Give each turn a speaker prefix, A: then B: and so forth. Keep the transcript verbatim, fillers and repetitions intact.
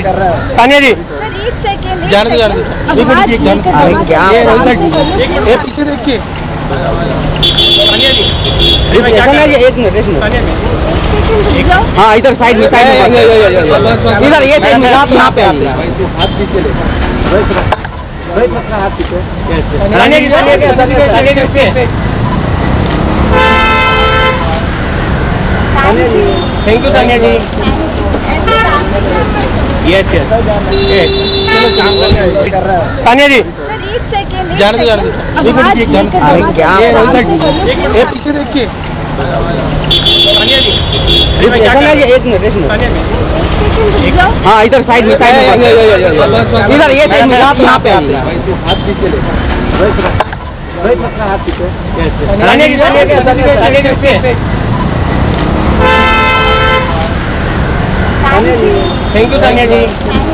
A: Sania ji
B: sir एक second
A: जाने दो जाने दो
C: अरे क्या
A: ये पीछे देखिए सानिया जी
C: ऐसा ना ये एक मिनट एक मिनट हाँ इधर साइड में साइड में इधर ये साइड में यहाँ पे आइए
A: हाथ पीछे ले हाथ पीछे Sania ji Sania ji Sania ji thank you Sania ji yes yes Sania ji
B: sir एक सेकेंड
A: जाने दो जाने दो
C: अरे क्या
A: ये पीछे देखिए सानिया जी
C: ऐसा ना ये एक मिनट एक मिनट हाँ इधर साइड में साइड में इधर ये साइड में यहाँ पे आइए
A: हाथ पीछे ले हाथ पीछे Sania ji Sania ji Sania ji thank you Sania ji